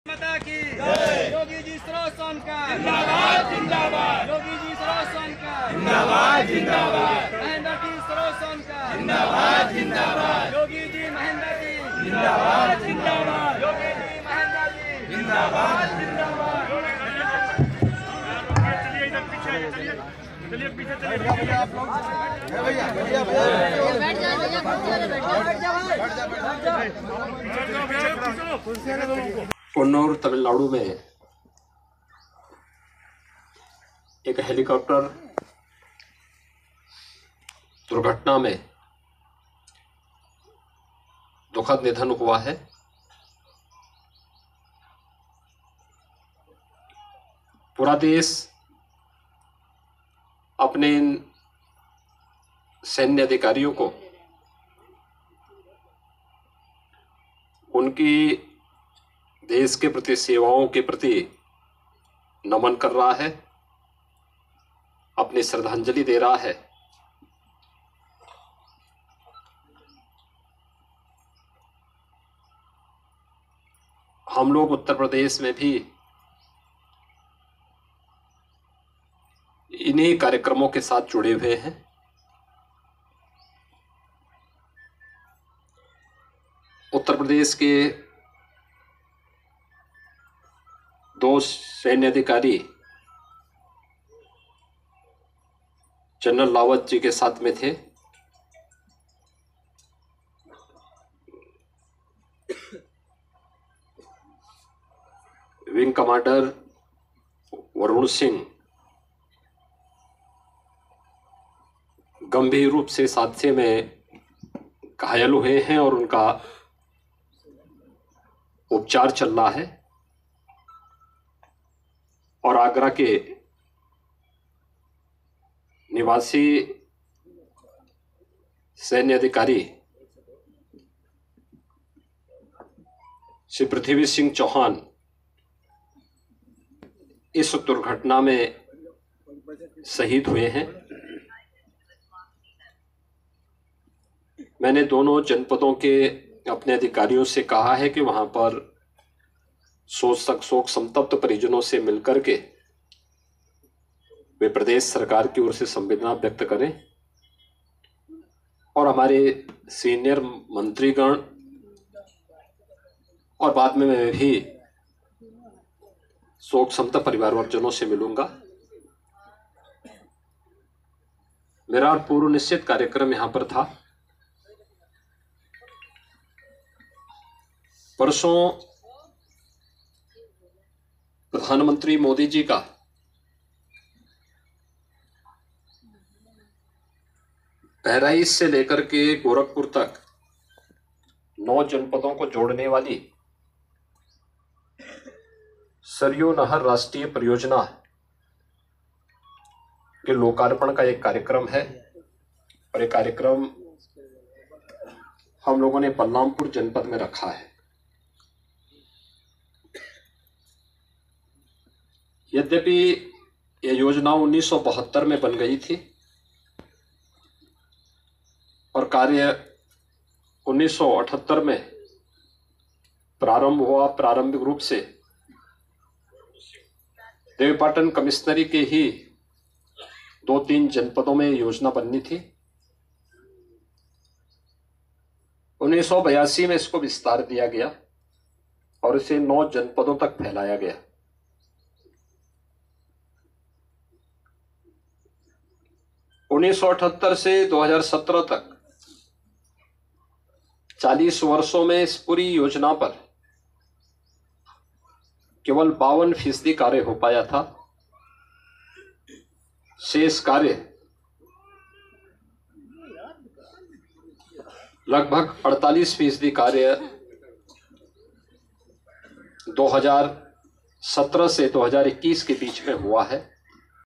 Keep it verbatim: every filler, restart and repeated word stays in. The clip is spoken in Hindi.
माता की योगी जी सरोसन का जिंदाबाद जिंदाबाद, योगी जी सरोसन का जिंदाबाद जिंदाबाद, महेंद्र जी सरोसन का जिंदाबाद जिंदाबाद, योगी जी महेंद्र जी जिंदाबाद जिंदाबाद, योगी जी महेंद्र जी जिंदाबाद जिंदाबाद। चलिए इधर पीछे चलिए, चलिए पीछे चलिए भैया आप लोग भैया भैया बैठ जाओ भैया बैठ जाओ बैठ जाओ बैठ जाओ चलो कुर्सी ले दोनों को। कन्नौर तमिलनाडु में एक हेलीकॉप्टर दुर्घटना में दुखद निधन हुआ है। पूरा देश अपने इन सैन्य अधिकारियों को उनकी देश के प्रति सेवाओं के प्रति नमन कर रहा है, अपनी श्रद्धांजलि दे रहा है। हम लोग उत्तर प्रदेश में भी इन्हीं कार्यक्रमों के साथ जुड़े हुए हैं। उत्तर प्रदेश के दो सैन्य अधिकारी जनरल रावत जी के साथ में थे। विंग कमांडर वरुण सिंह गंभीर रूप से इस हादसे में घायल हुए हैं और उनका उपचार चल रहा है। और आगरा के निवासी सैन्य अधिकारी श्री पृथ्वी सिंह चौहान इस दुर्घटना में शहीद हुए हैं। मैंने दोनों जनपदों के अपने अधिकारियों से कहा है कि वहां पर शोक शोक संतप्त परिजनों से मिलकर के वे प्रदेश सरकार की ओर से संवेदना व्यक्त करें और हमारे सीनियर मंत्रीगण और बाद में मैं भी शोक संतप्त परिवारजनों से मिलूंगा। मेरा पूर्व निश्चित कार्यक्रम यहां पर था। परसों प्रधानमंत्री मोदी जी का बहराइच से लेकर के गोरखपुर तक नौ जनपदों को जोड़ने वाली सरयू नहर राष्ट्रीय परियोजना के लोकार्पण का एक कार्यक्रम है और एक कार्यक्रम हम लोगों ने बलरामपुर जनपद में रखा है। यद्यपि यह योजना उन्नीस सौ बहत्तर में बन गई थी और कार्य उन्नीस सौ अठहत्तर में प्रारंभ हुआ। प्रारंभिक रूप से देवीपाटन कमिश्नरी के ही दो तीन जनपदों में योजना बननी थी। उन्नीस सौ बयासी में इसको विस्तार दिया गया और इसे नौ जनपदों तक फैलाया गया। उन्नीस सौ अठहत्तर से दो हज़ार सत्रह तक चालीस वर्षों में इस पूरी योजना पर केवल बावन फीसदी कार्य हो पाया था। शेष कार्य लगभग अड़तालीस फीसदी कार्य दो हज़ार सत्रह से दो हज़ार इक्कीस के बीच में हुआ है।